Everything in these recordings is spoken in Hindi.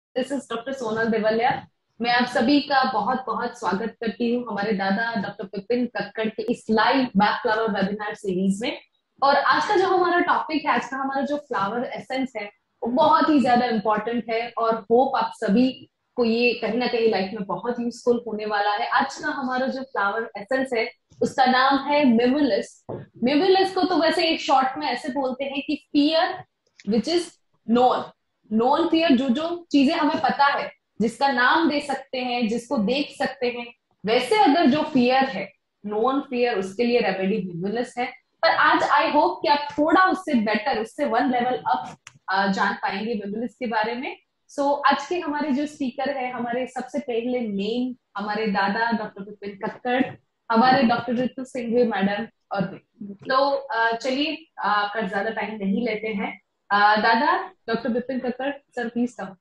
This is doctor Sonal Devalia. मैं आप सभी का बहुत बहुत स्वागत करती हूँ हमारे दादा डॉक्टर विपिन कक्कड़ के इस live Bach flower webinar series में। और आज का जो हमारा टॉपिक है, आज का हमारा जो फ्लावर एसेंस है, वो बहुत ही ज्यादा इम्पोर्टेंट है और होप आप सभी को ये कहीं ना कहीं लाइफ में बहुत यूजफुल होने वाला है। आज का हमारा जो फ्लावर एसेंस है उसका नाम है मिमुलस। मिमुलस को तो वैसे एक शॉर्ट में ऐसे बोलते हैं कि fear which is known. Known fear, जो जो चीजें हमें पता है, जिसका नाम दे सकते हैं, जिसको देख सकते हैं, वैसे अगर जो फियर है, नॉन फियर, उसके लिए रेमेडी विमुलस है। पर आज आई होप कि आप थोड़ा उससे बेटर, उससे वन लेवल अप जान पाएंगे विमुलस के बारे में। आज के हमारे जो स्पीकर है, हमारे सबसे पहले मेन हमारे दादा डॉक्टर विपिन कक्कड़, हमारे डॉक्टर ऋतु सिंघवी मैडम और भी। चलिए कर ज्यादा टाइम नहीं लेते हैं। दादा doctor Vipin Kakkar sir, please come.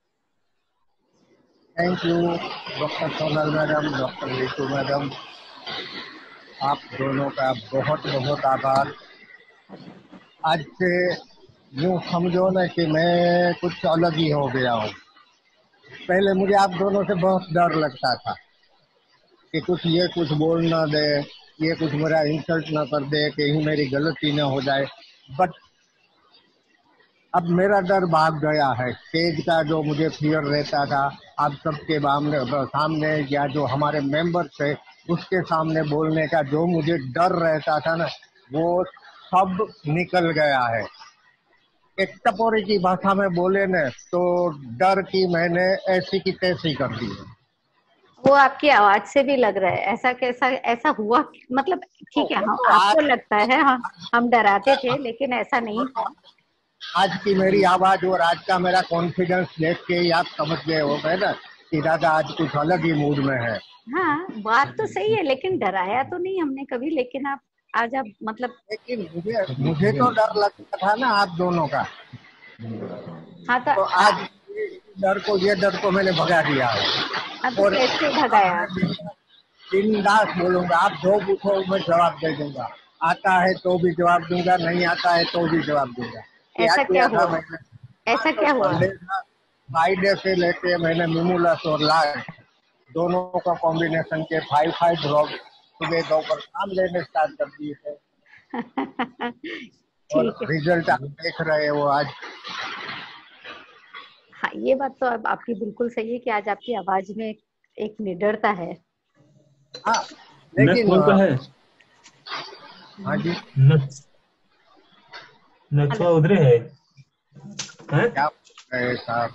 Thank you doctor Sonal madam, doctor Ritu madam, आप दोनों का बहुत बहुत आभार। आज से यूँ समझो ना कि मैं कुछ अलग ही हो गया हूँ। पहले मुझे आप दोनों से बहुत डर लगता था कि कुछ बोल ना दे, ये कुछ मेरा इंसल्ट ना कर दे, कहीं मेरी गलती ना हो जाए। बट अब मेरा डर भाग गया है। स्टेज का जो मुझे फियर रहता था, आप सबके सामने या जो हमारे मेंबर्स थे उसके सामने बोलने का जो मुझे डर रहता था ना, वो सब निकल गया है। एक टपोरी की भाषा में बोले न तो डर की मैंने ऐसी की तैसी कर दी है। वो आपकी आवाज से भी लग रहा है। ऐसा कैसा ऐसा हुआ? मतलब ठीक है, वो हम तो आपको लगता है हम डराते थे, लेकिन ऐसा नहीं था। आज की मेरी आवाज और आज का मेरा कॉन्फिडेंस देख के ही आप समझ गए हो गए ना कि दादा आज कुछ अलग ही मूड में है। हाँ, बात तो सही है, लेकिन डराया तो नहीं हमने कभी। लेकिन आप आज आप मतलब लेकिन मुझे तो डर लगता था ना आप दोनों का। हाँ तो आज ये डर को मैंने भगा दिया है। तो और कैसे भगाया? बिंदास बोलूंगा, आप जो पूछो मैं जवाब दे दूंगा। आता है तो भी जवाब दूंगा, नहीं आता है तो भी जवाब दूंगा। क्या ऐसा क्या किया था हुआ? मैंने? ऐसा तो क्या हुआ? फ्राइडे से लेके मैंने मिमुलस और लाल दोनों का कॉम्बिनेशन के 5 ड्रॉप सुबह दोपहर शाम लेने स्टार्ट कर दिए थे। और ठीक है। रिजल्ट आप देख रहे हो आज। हाँ, ये बात तो अब आपकी बिल्कुल सही है कि आज आपकी आवाज में एक निडरता है। हाँ लेकिन कौन सा है? हाँ जी, नथुआ उधरे है, हैं? क्या साहब?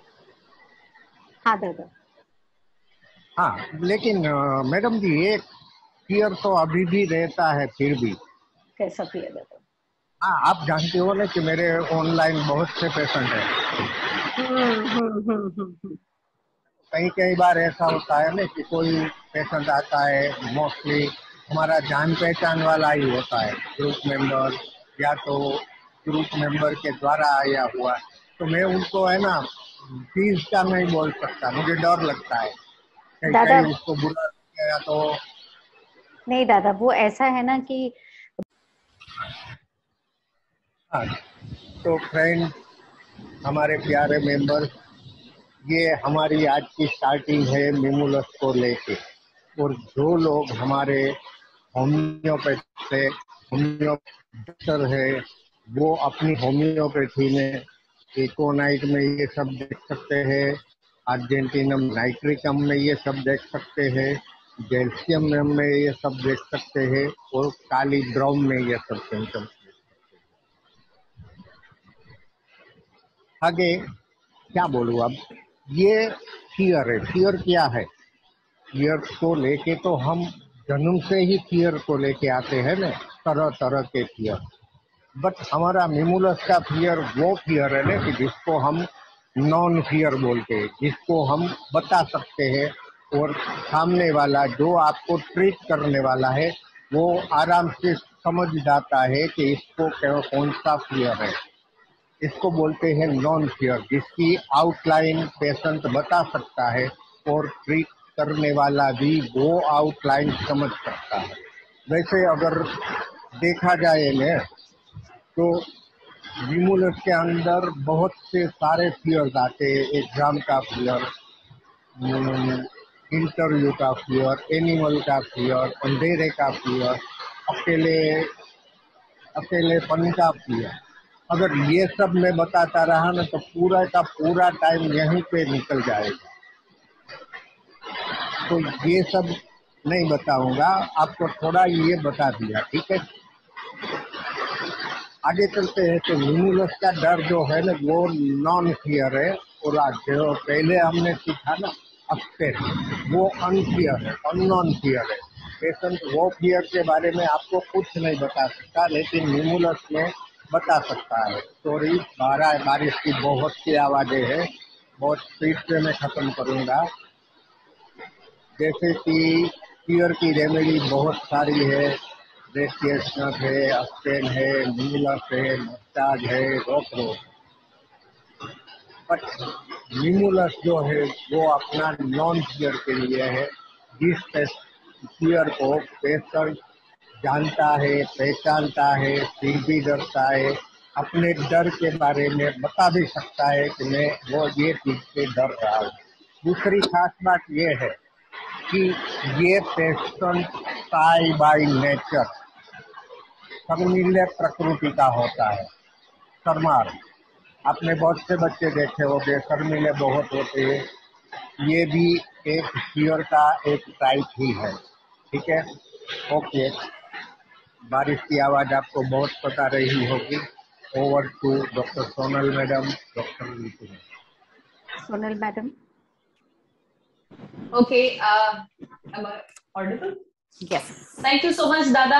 हाँ दादा। हाँ लेकिन मैडम जी एक फियर तो अभी भी रहता है फिर भी। कैसा फिर दादा? हाँ आप जानते हो ना कि मेरे ऑनलाइन बहुत से पेशेंट हैं। कई कई बार ऐसा होता है ना कि कोई पेशेंट आता है, मोस्टली हमारा जान पहचान वाला ही होता है, ग्रुप मेंबर या तो ग्रुप मेंबर के द्वारा आया हुआ। तो मैं उनको है ना फीस का नहीं बोल सकता, मुझे डर लगता है कहीं दादा कहीं उसको बुरा लग गया तो। नहीं दादा, वो ऐसा है ना कि हाँ तो फ्रेंड, हमारे प्यारे मेंबर, ये हमारी आज की स्टार्टिंग है मिमुलस को लेके। और जो लोग हमारे होम्योपैथी से डॉक्टर है, वो अपनी होम्योपैथी में इकोनाइट में ये सब देख सकते हैं, अर्जेंटिनम नाइट्रिकम में ये सब देख सकते हैं, कैल्शियम में ये सब देख सकते हैं, और काली ब्राउन में ये सब सिम्टम। आगे क्या बोलूं अब? ये फियर है। फियर क्या है? फियर को लेके तो हम जन्म से ही फियर को लेके आते हैं ना, तरह तरह के फियर। बट हमारा मिमुलस का फियर वो फियर है ना कि जिसको हम नॉन फियर बोलते हैं, जिसको हम बता सकते हैं, और सामने वाला जो आपको ट्रीट करने वाला है वो आराम से समझ जाता है कि इसको कौन सा फियर है। इसको बोलते हैं नॉन फियर, जिसकी आउटलाइन पेशेंट बता सकता है और ट्रीट करने वाला भी वो आउटलाइन समझ सकता है। वैसे अगर देखा जाए ना तो न्यूमोलस के अंदर बहुत से सारे फियर्स आते हैं। एग्जाम का फियर, इंटरव्यू का फियर, एनिमल का फियर, अंधेरे का फियर, अकेले अकेलेपन का फियर। अगर ये सब मैं बताता रहा ना तो पूरा का पूरा टाइम यहीं पे निकल जाएगा। तो ये सब नहीं बताऊंगा, आपको थोड़ा ये बता दिया, ठीक है। आगे चलते हैं। तो न्यूमोलस का डर जो है ना वो नॉन फियर है, और जो पहले हमने सीखा ना अस्पेक्ट, वो अनफियर है, अननॉन फियर है। पेशेंट वो फियर के बारे में आपको कुछ नहीं बता सकता, लेकिन न्यूमोलस में बता सकता है। सॉरी, बारिश की बहुत सी आवाजें हैं, बहुत स्पीड से मैं खत्म करूंगा। जैसे कि फियर की रेमेडी बहुत सारी है, रेस्टिएशन है, अस्पेन है, न्यूमोलस है, मसाज है, रोक। बट न्यूमोलस जो है वो अपना नॉन फियर के लिए है। जिस फियर को पेशेंट जानता है, पहचानता है, फिर भी डरता है, अपने डर के बारे में बता भी सकता है कि मैं वो ये चीज से डर रहा हूँ। दूसरी खास बात ये है कि ये पेशेंट साई बाई नेचर शर्मीले प्रकृति का होता है, शर्मार। आपने बहुत से बच्चे देखे होंगे, शर्मीले बहुत होते हैं। ये भी एक फियर का एक टाइप ही है, ठीक है। ओके, बारिश की आवाज आपको बहुत पता रही होगी। Over to doctor Sonal madam, doctor Neetu. Sonal madam. Okay, am I audible? Yes. Thank you so much, दादा।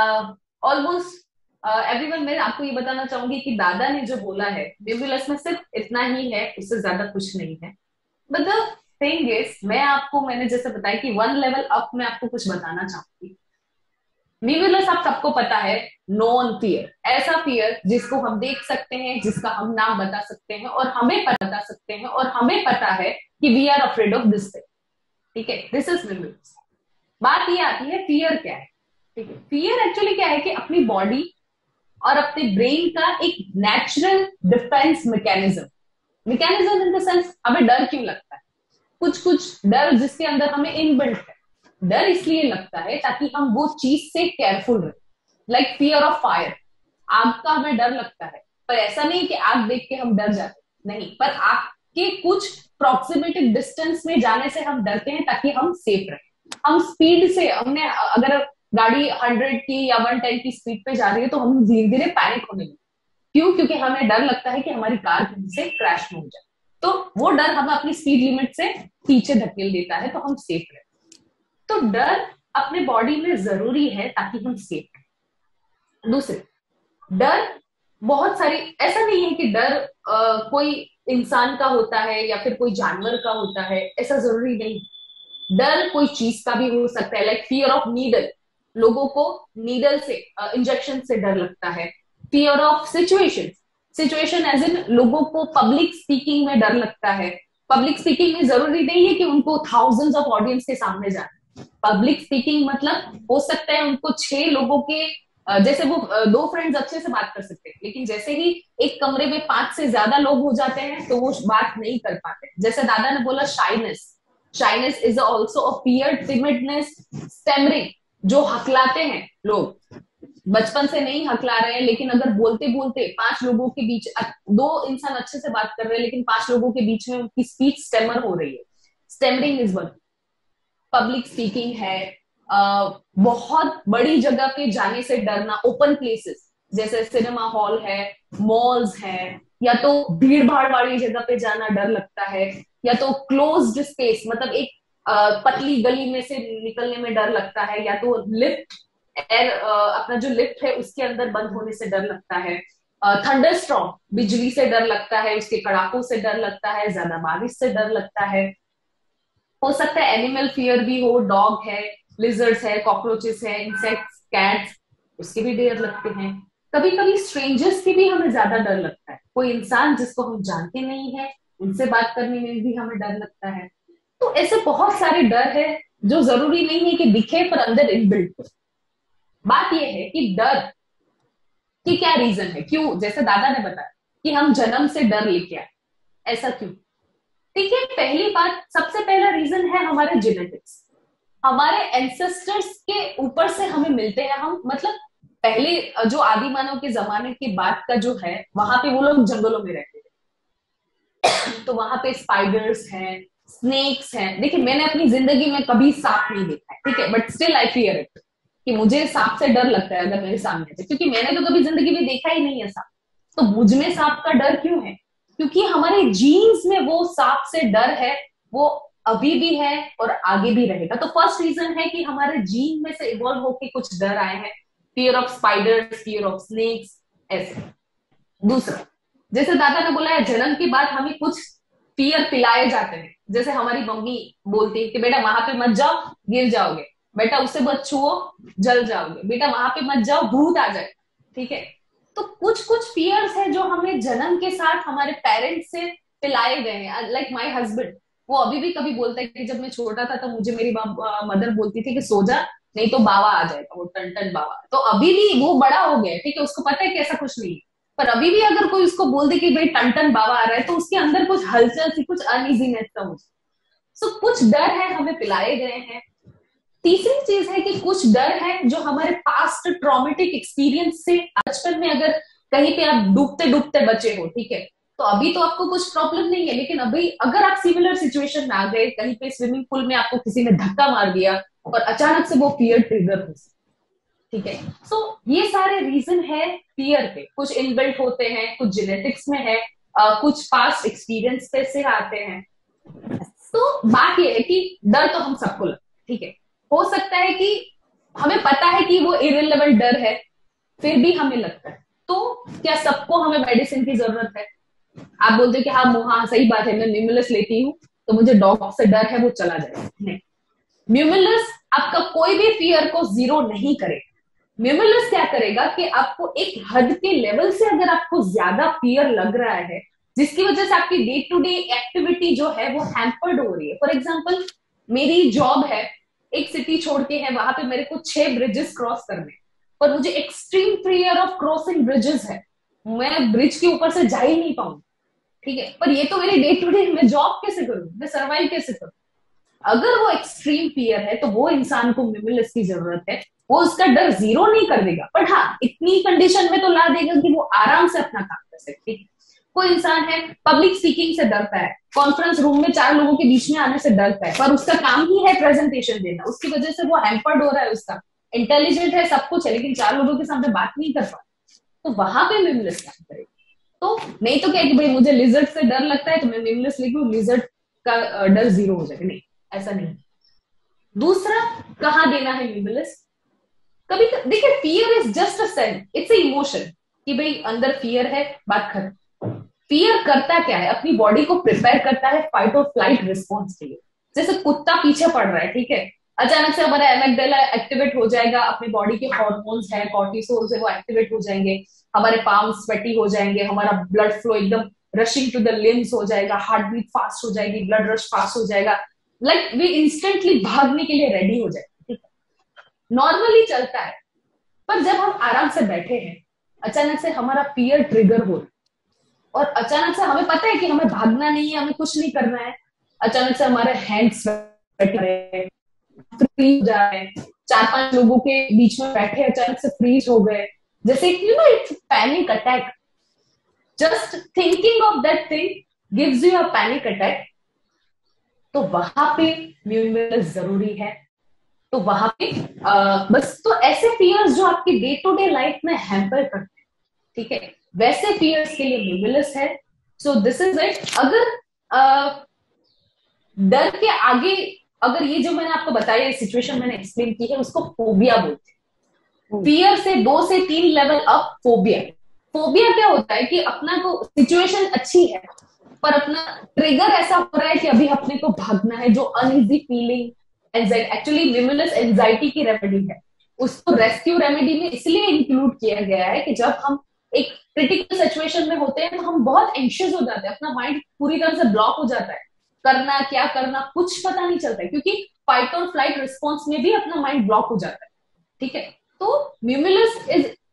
Almost everyone, मैं आपको ये बताना चाहूंगी कि दादा ने जो बोला है न्यूमोलस में सिर्फ इतना ही है, उससे ज्यादा कुछ नहीं है। बट द थिंग इज, मैंने जैसे बताया कि वन लेवल अप मैं आपको कुछ बताना चाहूंगी। न्यूमोलस आप सबको पता है, नॉन फियर, ऐसा फियर जिसको हम देख सकते हैं, जिसका हम नाम बता सकते हैं और हमें बता सकते हैं और हमें पता है कि we are afraid of this thing, ठीक है। दिस इज न्यूमोलस। बात ये आती है फियर क्या है, ठीक है। फियर एक्चुअली क्या है कि अपनी बॉडी और अपने ब्रेन का एक natural defence mechanism. Mechanism in the sense, हमें डर क्यों लगता है, कुछ कुछ डर जिसके अंदर हमें इनबिल्ट है। डर इसलिए लगता है ताकि हम वो चीज से केयरफुल रहे। लाइक फियर ऑफ फायर, आग का हमें डर लगता है, पर ऐसा नहीं कि आग देख के हम डर जाते, नहीं, पर आग के कुछ प्रोक्सिमेटिक डिस्टेंस में जाने से हम डरते हैं ताकि हम सेफ रहे। हम स्पीड से, हमने अगर गाड़ी 100 की या 110 की स्पीड पे जा रही है तो हम धीरे धीरे पैनिक होने लगते। क्यों? क्योंकि हमें डर लगता है कि हमारी कार कहीं से क्रैश हो जाए। तो वो डर हमें अपनी स्पीड लिमिट से पीछे धकेल देता है, तो हम सेफ रहे। तो डर अपने बॉडी में जरूरी है ताकि हम सेफ रहें। दूसरे, डर बहुत सारी, ऐसा नहीं है कि डर कोई इंसान का होता है या फिर कोई जानवर का होता है, ऐसा जरूरी नहीं। डर कोई चीज का भी हो सकता है। लाइक फियर ऑफ नीडल, लोगों को नीडल से, इंजेक्शन से डर लगता है। Fear of situation as in, लोगों को पब्लिक स्पीकिंग में डर लगता है। पब्लिक स्पीकिंग में जरूरी नहीं है कि उनको थाउजेंड्स ऑफ ऑडियंस के सामने जाना। पब्लिक स्पीकिंग मतलब हो सकता है उनको 6 लोगों के, जैसे वो 2 फ्रेंड्स अच्छे से बात कर सकते हैं, लेकिन जैसे ही एक कमरे में 5 से ज्यादा लोग हो जाते हैं तो वो बात नहीं कर पाते। जैसे दादा ने बोला shyness is also a fear, timidness, stammering, जो हकलाते हैं लोग, बचपन से नहीं हकला रहे हैं, लेकिन अगर बोलते बोलते 5 लोगों के बीच, 2 इंसान अच्छे से बात कर रहे हैं लेकिन 5 लोगों के बीच में उनकी स्पीच स्टेमर हो रही है, stammering is one. Public speaking है, बहुत बड़ी जगह पे जाने से डरना, ओपन प्लेसेस जैसे सिनेमा हॉल है, मॉल्स है, या तो भीड़ भाड़ वाली जगह पे जाना डर लगता है, या तो क्लोज्ड स्पेस, मतलब एक पतली गली में से निकलने में डर लगता है, या तो लिफ्ट, अपना जो लिफ्ट है उसके अंदर बंद होने से डर लगता है। थंडर स्ट्रॉम, बिजली से डर लगता है, उसके कड़ाकों से डर लगता है, ज्यादा बारिश से डर लगता है। हो सकता है एनिमल फियर भी हो, डॉग है, लिजर्ड्स है, कॉकरोचेस है, इंसेक्ट्स, कैट्स, उसके भी डर लगते हैं। कभी कभी स्ट्रेंजर्स की भी हमें ज्यादा डर लगता है। कोई इंसान जिसको हम जानते नहीं है, उनसे बात करने में भी हमें डर लगता है। तो ऐसे बहुत सारे डर है जो जरूरी नहीं है कि दिखे, पर अंदर इनबिल्ट हो। बात यह है कि डर कि क्या रीजन है, क्यों, जैसे दादा ने बताया कि हम जन्म से डर लेके आए, ऐसा क्यों? ठीक है, पहली बात, सबसे पहला रीजन है हमारे जेनेटिक्स। हमारे एंसेस्टर्स के ऊपर से हमें मिलते हैं हम, मतलब पहले जो आदि मानव के जमाने के बाद का जो है, वहां पे वो लोग जंगलों में रहते थे, तो वहां पे स्पाइडर्स हैं, स्नेक्स हैं। देखिए, मैंने अपनी जिंदगी में कभी सांप नहीं देखा है, ठीक है, but still I fear it, कि मुझे सांप से डर लगता है अगर मेरे सामने थे, क्योंकि मैंने तो कभी जिंदगी में देखा ही नहीं है सांप। तो मुझ में सांप का डर क्यों है? क्योंकि हमारे जीन्स में वो सांप से डर है, वो अभी भी है और आगे भी रहेगा। तो फर्स्ट रीजन है कि हमारे जीन में से इवॉल्व होके कुछ डर आए हैं, fear of spiders, fear of snakes, ऐसे। दूसरा, जैसे दादा ने बोला है, जन्म के बाद हमें कुछ फियर पिलाए जाते हैं। जैसे हमारी मम्मी बोलती है कि बेटा वहां पे मत जाओ, गिर जाओगे, बेटा उससे मत छुओ, जल जाओगे, बेटा वहां पे मत जाओ, भूत आ जाए, ठीक है। तो कुछ कुछ फियर्स है जो हमें जन्म के साथ हमारे पेरेंट्स से पिलाए गए हैं। लाइक माय हस्बैंड, वो अभी भी कभी बोलता है कि जब मैं छोटा था तो मुझे मेरी मदर बोलती थी कि सो जा, नहीं तो बाबा आ जाएगा, वो टन टन बाबा। तो अभी भी वो बड़ा हो गया है, ठीक है, उसको पता है कि ऐसा कुछ नहीं है, पर अभी भी अगर कोई उसको बोल दे कि भाई टन टन बाबा आ रहा है, तो उसके अंदर कुछ हलचल सी, कुछ अनइजीनेस सा हो। सो कुछ डर है हमें पिलाए गए हैं। तीसरी चीज है कि कुछ डर है जो हमारे पास्ट ट्रॉमेटिक एक्सपीरियंस से, बचपन में अगर कहीं पे आप डूबते डूबते बचे हो, ठीक है, तो अभी तो आपको कुछ प्रॉब्लम नहीं है, लेकिन अभी अगर आप सिमिलर सिचुएशन में आ गए, कहीं पे स्विमिंग पूल में आपको किसी ने धक्का मार दिया और अचानक से वो फियर ट्रिगर हो, ठीक है। सो ये सारे रीजन है फियर के, कुछ इनबिल्ट होते हैं, कुछ जेनेटिक्स में है, कुछ पास्ट एक्सपीरियंस पे से आते हैं। तो बात ये है कि डर तो हम सबको लगता है, ठीक है। हो सकता है कि हमें पता है कि वो इरेलेवेंट डर है, फिर भी हमें लगता है। तो क्या सबको हमें मेडिसिन की जरूरत है? आप बोलते हो कि हाँ सही बात है, मैं म्यूमिलस लेती हूँ तो मुझे डॉग से डर है, वो चला जाएगा। नहीं, म्यूमिलस आपका कोई भी फियर को जीरो नहीं करेगा। म्यूमिलस क्या करेगा कि आपको एक हद के लेवल से, अगर आपको ज्यादा फियर लग रहा है, जिसकी वजह से आपकी डे टू डे एक्टिविटी जो है वो हैम्पर्ड हो रही है। फॉर एग्जाम्पल, मेरी जॉब है, एक सिटी छोड़ के है, वहां पे मेरे को 6 ब्रिजेस क्रॉस करने, पर मुझे extreme fear of crossing bridges है, मैं ब्रिज के ऊपर से जा ही नहीं पाऊंगी, ठीक है। पर ये तो मेरी डे टू डे, मैं जॉब कैसे करूं, मैं सर्वाइव कैसे करूं? अगर वो एक्सट्रीम फियर है तो वो इंसान को म्यूमिलस की जरूरत है। वो उसका डर जीरो नहीं कर देगा, पर हाँ इतनी कंडीशन में तो ला देगा कि वो आराम से अपना काम कर सके, ठीक है। कोई इंसान है, पब्लिक स्पीकिंग से डरता है, कॉन्फ्रेंस रूम में 4 लोगों के बीच में आने से डरता है, पर उसका काम ही है प्रेजेंटेशन देना, उसकी वजह से वो हैम्पर्ड हो रहा है, उसका इंटेलिजेंट है, सब कुछ है, लेकिन 4 लोगों के सामने बात नहीं कर पाता, तो वहां पे म्यूमिलस काम करेगा। तो नहीं तो क्या कि भाई मुझे लिजर्ड से डर लगता है तो मैं म्यूमिलस लेके लिजर्ड का डर जीरो हो जाएगा, नहीं, ऐसा नहीं। दूसरा, कहाँ देना है म्यूमिलस? कभी देखिए, fear is just a sense, it's a emotion, कि भाई अंदर फियर है, बात खत्म। फियर करता क्या है? अपनी बॉडी को प्रिपेयर करता है फाइट और फ्लाइट रिस्पॉन्स के लिए। जैसे कुत्ता पीछे पड़ रहा है, ठीक है, अचानक से हमारा एमेग्डाला एक्टिवेट हो जाएगा, अपनी बॉडी के हार्मोन्स है, कॉर्टिसोल से वो एक्टिवेट हो जाएंगे, हमारे पाम स्वेटी हो जाएंगे, हमारा ब्लड फ्लो एकदम रशिंग टू द लिम्स हो जाएगा, हार्ट बीट फास्ट हो जाएगी, ब्लड रश फास्ट हो जाएगा, लाइक वे इंस्टेंटली भागने के लिए रेडी हो जाएगा, ठीक है, नॉर्मली चलता है। पर जब हम आराम से बैठे हैं, अचानक से हमारा फियर ट्रिगर हो, और अचानक से हमें पता है कि हमें भागना नहीं है, हमें कुछ नहीं करना है, अचानक से हमारे हैंड्स फ्रीज हो जाए, 4-5 लोगों के बीच में बैठे अचानक से फ्रीज हो गए, जैसे you know it's panic attack. Just thinking of that thing gives you a panic attack. तो वहां पे म्यूमिलस जरूरी है। तो वहां पे बस, तो ऐसे फियर्स जो आपकी डे टू डे लाइफ में हैम्पर करते हैं, ठीक है, वैसे फियर्स के लिए म्यूमिलस है। So this is it. अगर डर के आगे, अगर ये जो मैंने आपको बताया सिचुएशन मैंने एक्सप्लेन की है, उसको फोबिया बोलते हैं। फियर से 2 से 3 लेवल अप फोबिया। फोबिया क्या होता है कि अपना को सिचुएशन अच्छी है, पर अपना ट्रिगर ऐसा हो रहा है कि अभी अपने को भागना है, जो uneasy feeling, anxiety, actually Mimulus anxiety की रेमेडी है। उसको रेस्क्यू रेमेडी में इसलिए इंक्लूड किया गया है कि जब हम एक क्रिटिकल सिचुएशन में होते हैं तो हम बहुत एंशियस हो जाते हैं, अपना माइंड पूरी तरह से ब्लॉक हो जाता है, करना क्या करना कुछ पता नहीं चलता है, क्योंकि फाइट और फ्लाइट रिस्पॉन्स में भी अपना माइंड ब्लॉक हो जाता है, ठीक है। तो म्यूमिलस इज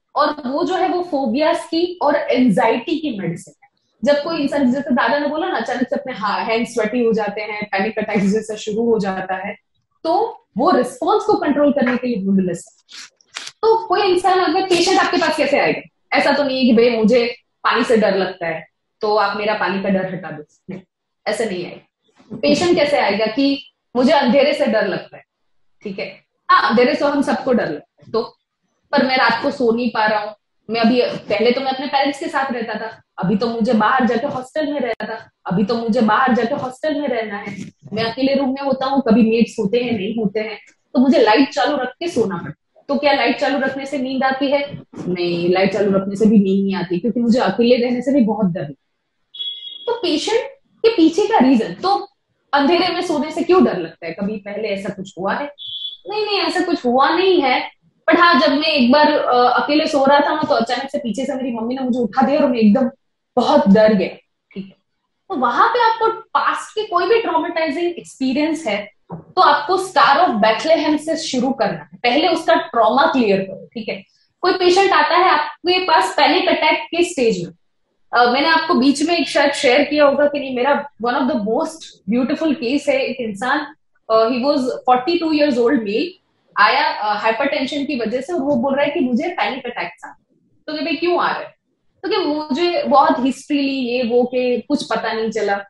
और वो जो है वो फोबियाज की और एंजाइटी की मेडिसिन है। जब कोई इंसान, जैसे दादा ने बोला ना, अचानक से अपने हैंड स्वेटी हो जाते हैं, पैनिक अटैक्स जैसा शुरू हो जाता है, तो वो रिस्पॉन्स को कंट्रोल करने के लिए ब्लूमिनस है। तो कोई इंसान, अगर पेशेंट आपके पास कैसे आएगा? ऐसा तो नहीं है कि भाई मुझे पानी से डर लगता है तो आप मेरा पानी का डर हटा दो, नहीं, ऐसा नहीं आएगा। पेशेंट कैसे आएगा कि मुझे अंधेरे से डर लगता है, ठीक है, हाँ अंधेरे से हम सबको डर लगता है, तो पर मैं रात को सो नहीं पा रहा हूँ, मैं अभी, पहले तो मैं अपने पेरेंट्स के साथ रहता था, अभी तो मुझे बाहर जाके हॉस्टल में रहता था, अभी तो मुझे बाहर जाके हॉस्टल में रहना है, मैं अकेले रूम में होता हूँ, कभी मेट्स होते हैं नहीं होते हैं, तो मुझे लाइट चालू रख के सोना पड़ता है। तो क्या लाइट चालू रखने से नींद आती है? नहीं, लाइट चालू रखने से भी नींद नहीं आती, क्योंकि मुझे अकेले रहने से भी बहुत डर लगता है। तो पेशेंट के पीछे का रीजन, तो अंधेरे में सोने से क्यों डर लगता है? कभी पहले ऐसा कुछ हुआ है? नहीं नहीं, ऐसा कुछ हुआ नहीं है। बट हाँ, जब मैं एक बार अकेले सो रहा था ना, तो अचानक से पीछे से मेरी मम्मी ने मुझे उठा दिया और मैं एकदम बहुत डर गया, ठीक है। तो वहां पे आपको पास्ट के कोई भी ट्रॉमेटाइजिंग एक्सपीरियंस है तो आपको स्टार ऑफ बैथलेहेम से शुरू करना है, पहले उसका ट्रॉमा क्लियर करो, ठीक है। कोई पेशेंट आता है आपके पास पैनिक अटैक के स्टेज में, मैंने आपको बीच में एक शायद शेयर किया होगा कि नहीं, मेरा one of the most beautiful case है। एक इंसान, he was 42 years old male, आया हाइपरटेंशन की वजह से, और वो बोल रहा है कि मुझे पैनिक अटैक्स आ, तो कि भाई क्यों आ रहा है? तो कि मुझे बहुत हिस्ट्री ली, ये वो, के कुछ पता नहीं चला।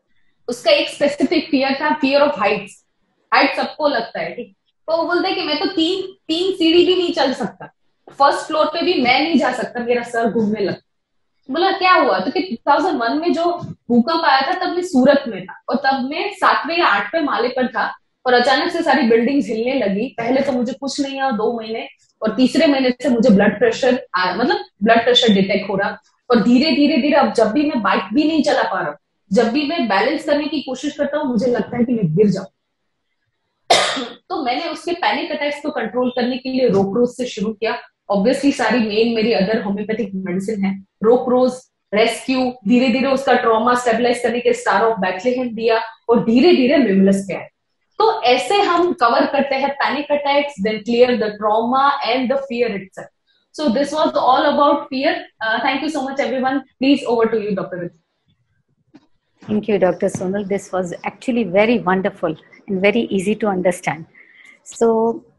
उसका एक स्पेसिफिक फियर था, फियर ऑफ हाइट्स। हाइट सबको लगता है, ठीक। तो वो बोलते हैं कि मैं तो तीन तीन सीढ़ी भी नहीं चल सकता, फर्स्ट फ्लोर पे भी मैं नहीं जा सकता, मेरा सर घूमने लगता। बोला क्या हुआ? तो कि 2001 में जो भूकंप आया था तब मैं सूरत में था, और तब मैं 7वें या 8वें माले पर था, और अचानक से सारी बिल्डिंग्स हिलने लगी। पहले तो मुझे कुछ नहीं हुआ 2 महीने, और तीसरे महीने से मुझे ब्लड प्रेशर आया, मतलब ब्लड प्रेशर डिटेक्ट हो रहा। और धीरे धीरे धीरे अब जब भी मैं बाइक भी नहीं चला पा रहा हूँ, जब भी मैं बैलेंस करने की कोशिश करता हूँ, मुझे लगता है कि मैं गिर जाऊं। तो मैंने उसके पैनिक अटैक्स को कंट्रोल करने के लिए रोकरोज से शुरू किया। ऑब्वियसली सारी मेन मेरी अदर होम्योपैथिक मेडिसिन है, रोकरोज, रेस्क्यू, धीरे धीरे उसका ट्रॉमा स्टेबलाइज करने के स्टार ऑफ बैथलेहेम दिया, और धीरे धीरे मिमलस पे आए। तो ऐसे हम कवर करते हैं panic attacks, then clear the trauma and the fear itself. So this was all about fear. Thank you so much, everyone. Please, over to you, Dr. Ritu. Thank you, Dr. Sonal. This was actually very wonderful and very easy to understand. So,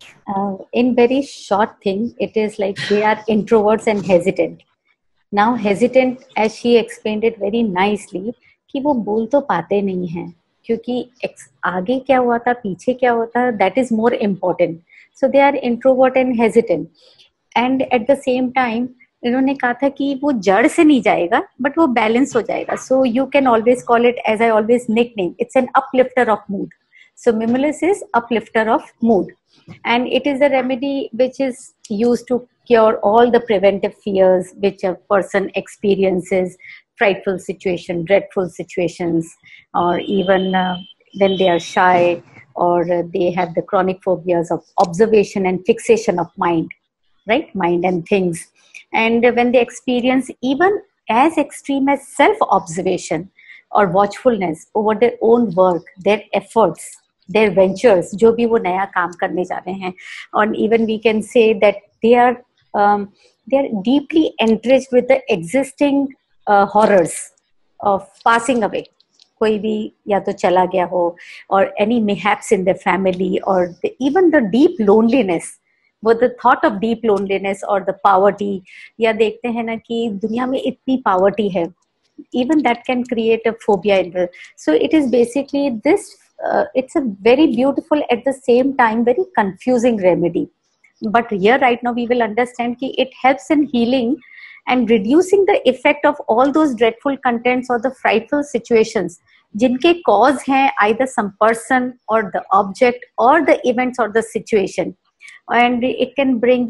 in very short thing, it is like they are introverts and hesitant. Now, hesitant, as she explained it very nicely, कि वो बोल तो पाते नहीं हैं, क्योंकि आगे क्या हुआ था, पीछे क्या हुआ था, that is more important. So they are introvert and hesitant. And at the same time, इन्होंने कहा था कि वो जड़ से नहीं जाएगा, बट वो बैलेंस हो जाएगा. So you can always call it, as I always nickname, it's an uplifter of mood. So Mimulus is uplifter of mood, and it is a remedy which is used to cure all the preventive fears which a person experiences, frightful situation, dreadful situations, or even when they are shy, or they have the chronic phobias of observation and fixation of mind, right? Mind and things. And when they experience even as extreme as self-observation or watchfulness over their own work, their efforts, their ventures, जो भी वो नया काम करने जा रहे हैं, और even we can say that they are deeply entrenched with the existing horrors of passing away. कोई भी या तो चला गया हो, or any mishaps in their family, or even the deep loneliness, वो the thought of deep loneliness or the poverty, या देखते हैं ना कि दुनिया में इतनी poverty है, even that can create a phobia in the. So it is basically this. It's a very beautiful, at the same time very confusing remedy. But here right now we will understand that it helps in healing and reducing the effect of all those dreadful contents or the frightful situations जिनके cause हैं either some person or the object or the events or the situation. And it can bring,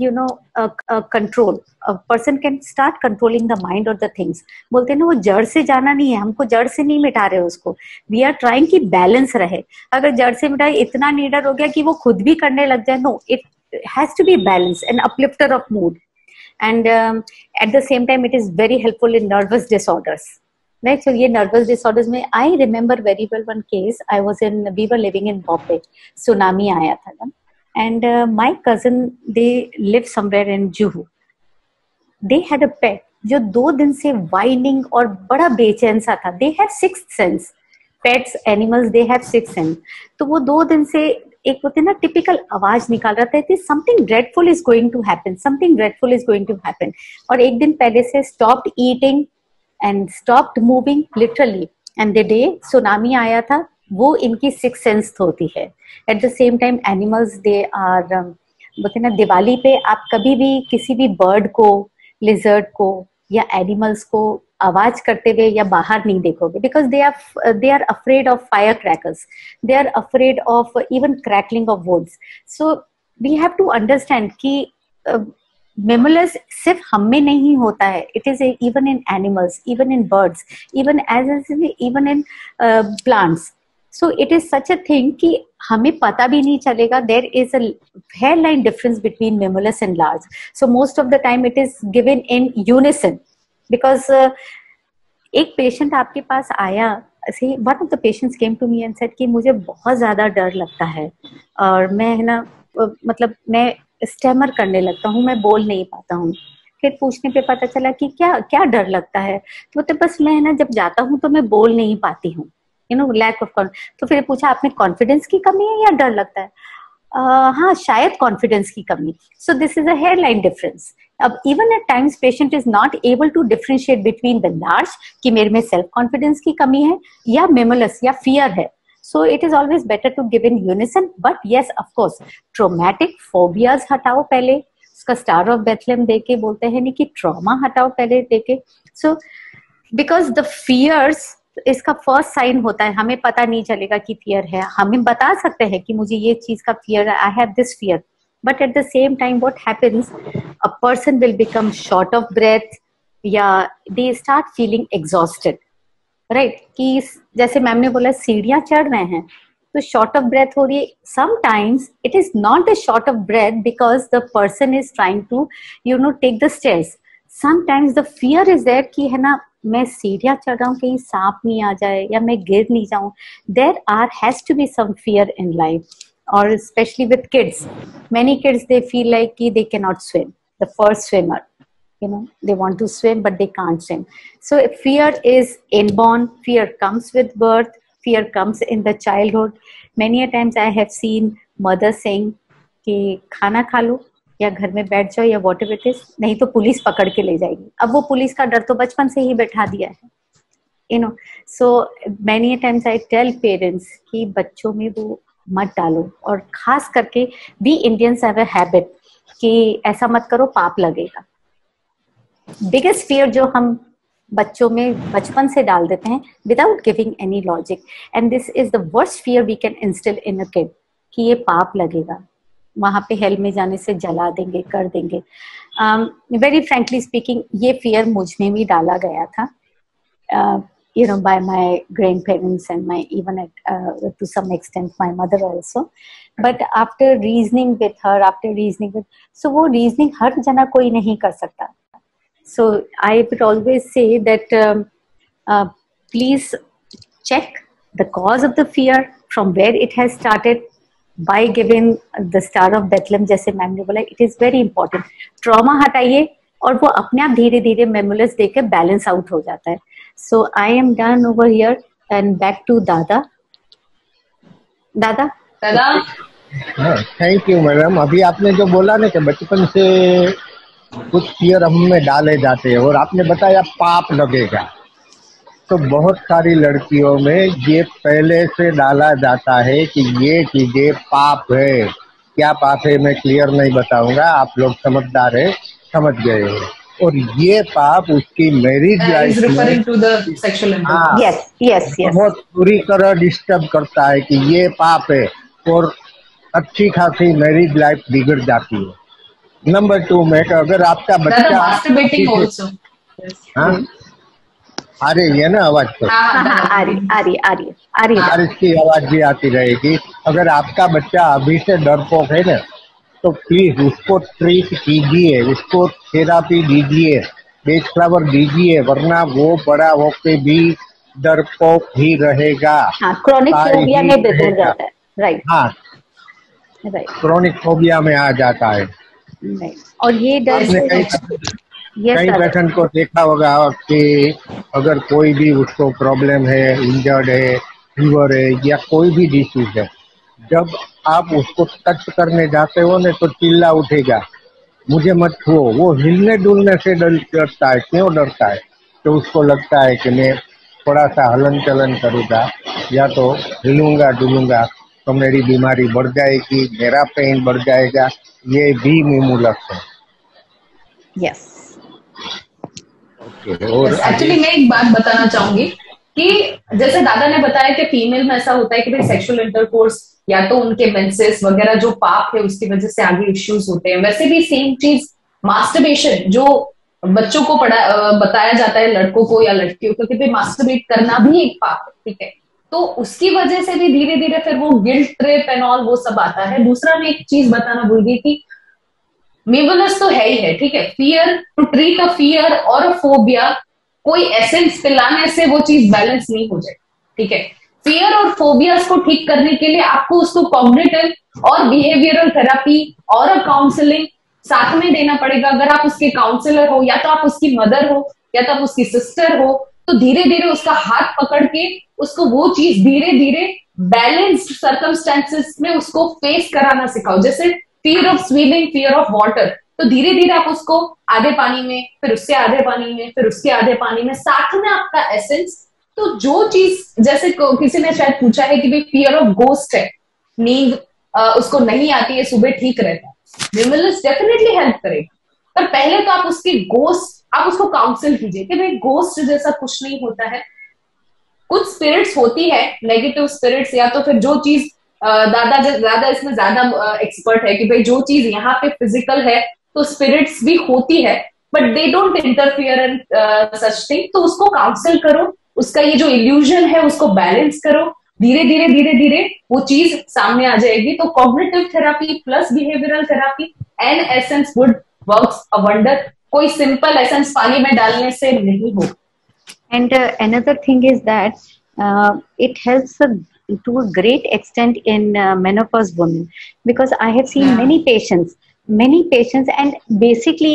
a control. A person can start controlling the mind or the things. बोलते हैं ना, वो जड़ से जाना नहीं है, हमको जड़ से नहीं मिटा रहे उसको. We are trying कि बैलेंस रहे. अगर जड़ से मिटाए, इतना नीडर हो गया कि वो खुद भी करने लग जाए. No, it has to be balanced, an uplifter of mood. And at the same time, it is very helpful in nervous disorders. Right? So ये nervous disorders में, I remember very well one case. We were living in Bombay. Tsunami आया था ना. And my cousin, they live somewhere in Juhu. They had a pet जो 2 दिन से वाइनिंग और बड़ा बेचैन सा था. They have sixth sense. Pets animals they have sixth sense. तो वो 2 दिन से एक होते ना टिपिकल आवाज निकाल रहा था, something dreadful is going to happen, something dreadful is going to happen. और एक दिन पहले से stopped eating and stopped moving literally. And the day tsunami आया था, वो इनकी सिक्स सेंस होती है. At the same time animals they are, बोलते ना दिवाली पे आप कभी भी किसी भी बर्ड को, लिजर्ड को या एनिमल्स को आवाज करते हुए या बाहर नहीं देखोगे, because they are afraid of fire crackers, they are afraid of even crackling of woods. So we have to understand कि मेमोलस सिर्फ हम में नहीं होता है, it is even in animals, even in birds, even in plants. So it is such a thing कि हमें पता भी नहीं चलेगा. There is a hairline difference between Memulus and Lars. So most of the time it is given in unison because एक पेशेंट आपके पास आया, one of the patients came to me and said कि मुझे बहुत ज्यादा डर लगता है और मैं है ना, मतलब मैं स्टैमर करने लगता हूँ, मैं बोल नहीं पाता हूँ. फिर पूछने पे पता चला कि क्या क्या डर लगता है. तो बस मैं है ना, जब जाता हूँ तो मैं बोल नहीं पाती हूँ, लैक ऑफ कॉन्फिडेंस. तो फिर पूछा आपने कॉन्फिडेंस की कमी है या डर लगता है? हाँ, शायद कॉन्फिडेंस की कमी. So this is a hairline difference. अब even at times patient is not able to differentiate between the large कि मेरे में सेल्फ कॉन्फिडेंस की कमी है या मेमोलस या फियर है. So it is always better to give in unison. But yes, of course traumatic phobias हटाओ पहले. उसका स्टार ऑफ बेथलेम देके बोलते हैं नहीं कि ट्रॉमा हटाओ पहले देके. सो बिकॉज द फियर्स, इसका फर्स्ट साइन होता है, हमें पता नहीं चलेगा कि फियर है. हमें बता सकते हैं कि मुझे ये चीज का फियर है, I have this fear. But at the same time what happens, a person will become short of breath या they start feeling exhausted, right. कि जैसे मैम ने बोला सीढ़ियां चढ़ रहे हैं तो शॉर्ट ऑफ ब्रेथ हो रही है. Sometimes it is not the short of breath because the person is trying to take the stairs. Sometimes the fear is there कि है ना, मैं सीढ़ियां चढ़ रहा हूँ कहीं सांप नहीं आ जाए या मैं गिर नहीं जाऊं. There has to be some fear in life. और especially with kids, many kids they feel like कि they can not swim. The first swimmer, they want to swim but they can't swim. So fear is inborn, fear comes with birth, fear comes in the childhood. Many a times I have seen mothers saying कि खाना खा लो या घर में बैठ जाओ या whatever it is, नहीं तो पुलिस पकड़ के ले जाएगी. अब वो पुलिस का डर तो बचपन से ही बैठा दिया है, So many a times I tell parents कि बच्चों में वो मत डालो. और खास करके we Indians have a habit कि ऐसा मत करो पाप लगेगा. बिगेस्ट फियर जो हम बच्चों में बचपन से डाल देते हैं without giving any logic. And this is the worst fear we can instil in a kid कि ये पाप लगेगा, वहां पे हेल में जाने से जला देंगे, कर देंगे. वेरी फ्रैंकली स्पीकिंग, ये फियर मुझ में भी डाला गया था, by my grandparents and my even to some extent my mother also. But after reasoning with her, so वो reasoning हर जना कोई नहीं कर सकता. So I would always say that please check the cause of the fear, from where it has started, by giving the Star of Bethlehem, जैसे मैम ने बोला, it is very important. Trauma हटाइए और वो अपने आप धीरे धीरे मेमोलस देके बैलेंस आउट हो जाता है. So I am done over here and back to दादा. Thank you madam. अभी आपने जो बोला ना कि बचपन से कुछ फियर हम में डाले जाते हैं और आपने बताया पाप लगेगा, तो बहुत सारी लड़कियों में ये पहले से डाला जाता है कि ये चीजें पाप है. क्या पाप है मैं क्लियर नहीं बताऊंगा, आप लोग समझदार है, समझ गए हो. और ये पाप उसकी मैरिज लाइफ में बहुत बुरी तरह डिस्टर्ब करता है कि ये पाप है और अच्छी खासी मैरिज लाइफ बिगड़ जाती है. नंबर 2 में अगर आपका बच्चा आ रही है ना आवाज, तो आ रही इसकी आवाज भी आती रहेगी. अगर आपका बच्चा अभी से डरपोक है ना, तो प्लीज उसको ट्रीट कीजिए, उसको थेरापी दीजिए, बेच फ्लावर दीजिए, वरना वो बड़ा होके भी डरपोक ही रहेगा. क्रोनिक फोबिया में बिगड़ जाता है. राइट. हाँ, क्रोनिक फोबिया में आ जाता है. और ये डर Yes, कई sir. पेशेंट को देखा होगा कि अगर कोई भी उसको प्रॉब्लम है, इंजर्ड है, फीवर है या कोई भी डिसीज है, जब आप उसको टच करने जाते हो ना तो चिल्ला उठेगा, मुझे मत छुओ। वो हिलने डुलने से डरता है। क्यों डरता है? तो उसको लगता है कि मैं थोड़ा सा हलन चलन करूँगा या तो हिलूंगा डुलूंगा तो मेरी बीमारी बढ़ जाएगी, मेरा पेन बढ़ जाएगा। ये भी मिमुलस है। Yes. और एक्चुअली मैं एक बात बताना चाहूंगी कि जैसे दादा ने बताया कि फीमेल में ऐसा होता है कि भाई सेक्सुअल इंटरकोर्स या तो उनके मेंसेस वगैरह जो पाप है उसकी वजह से आगे इश्यूज होते हैं, वैसे भी सेम चीज मास्टरबेशन जो बच्चों को बताया जाता है, लड़कों को या लड़कियों को, कि भाई मास्टरबेट करना भी एक पाप है, ठीक है। तो उसकी वजह से भी धीरे धीरे फिर वो गिल्ट ट्रिप एंड ऑल वो सब आता है। दूसरा मैं एक चीज बताना भूल गई कि मेवलस तो है ही है, ठीक है। Fear, to treat a fear और अ फोबिया, कोई एसेंस पिलाने से वो चीज बैलेंस नहीं हो जाए, ठीक है। फियर और फोबियास को ठीक करने के लिए आपको उसको कॉग्निटिव और बिहेवियरल थेरेपी और काउंसलिंग साथ में देना पड़ेगा। अगर आप उसके काउंसलर हो या तो आप उसकी मदर हो या तो आप उसकी सिस्टर हो, तो धीरे धीरे उसका हाथ पकड़ के उसको वो चीज धीरे धीरे बैलेंस्ड सर्कमस्टेंसेस में उसको फेस कराना सिखाओ। जैसे fear of swimming, fear of water, तो धीरे धीरे आप उसको आधे पानी में, फिर उससे आधे पानी में, फिर उसके आधे पानी में, साथ में आपका एसेंस। तो जो चीज जैसे किसी ने शायद पूछा है कि भाई फियर ऑफ गोस्ट है, नींद उसको नहीं आती है, सुबह ठीक रहता है, मिनिमलिस्ट डेफिनेटली हेल्प करेगा। पर पहले तो आप उसकी गोस्ट, आप उसको काउंसिल कीजिए कि भाई गोस्ट जैसा कुछ नहीं होता है। कुछ स्पिरिट्स होती है, नेगेटिव स्पिरिट्स, या तो फिर जो चीज दादा इसमें ज्यादा एक्सपर्ट है कि भाई जो चीज यहाँ पे फिजिकल है तो स्पिरिट्स भी होती है, but they don't interfere in such thing. तो उसको काउंसिल करो, उसका ये जो इल्यूजन है उसको बैलेंस करो, धीरे धीरे धीरे धीरे वो चीज सामने आ जाएगी। तो cognitive therapy plus behavioural therapy and essence would works a wonder. कोई सिंपल एसेंस पानी में डालने से नहीं होगा। And another thing is that it helps to a great extent in menopause women, because I have seen many patients, and basically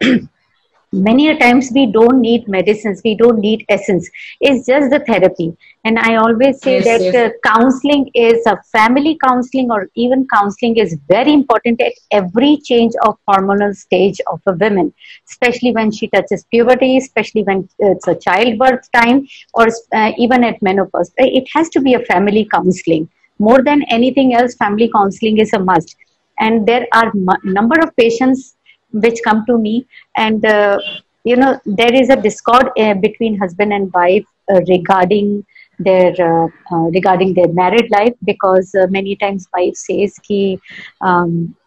many a times we don't need medicines, we don't need essence, it's just the therapy. And I always say that counseling is a family counseling, or even counseling is very important at every change of hormonal stage of a woman, especially when she touches puberty, especially when it's a childbirth time, or even at menopause. It has to be a family counseling. More than anything else, family counseling is a must. And there are number of patients which come to me, and there is a discord between husband and wife regarding their married life, because many times wife says ki